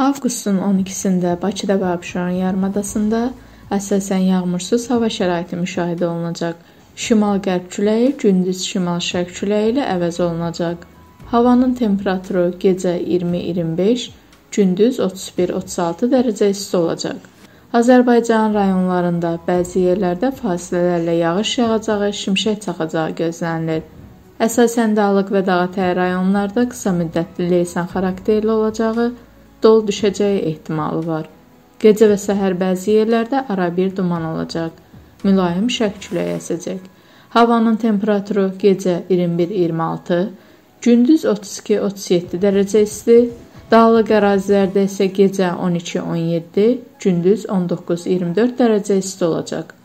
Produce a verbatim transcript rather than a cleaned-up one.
Avqustun on ikisində Bakıda və Abşeron yarımadasında əsasən yağmursuz hava şəraiti müşahidə olunacaq. Şimal-qərb küləyi gündüz şimal-şərq küləyi ilə əvəz olunacaq. Havanın temperaturu gecə iyirmi iyirmi beş, gündüz otuz bir otuz altı dərəcə isti olacaq. Azərbaycan rayonlarında bəzi yerlərdə fasilələrlə yağış yağacağı, şimşək çaxacağı gözlənilir. Əsasən dağlıq və dağətəyi rayonlarda qısa müddətli leysan xarakterli olacağı, dolu düşəcəyi ehtimalı var. Gecə və səhər bəzi yerlərdə arabir duman olacaq. Mülayim şərq küləyi əsəcək. Havanın temperaturu gecə iyirmi bir iyirmi altı, gündüz otuz iki otuz yeddi dərəcə isti, dağlıq ərazilərdə isə gecə on iki on yeddi, gündüz on doqquz iyirmi dörd dərəcə isti olacaq.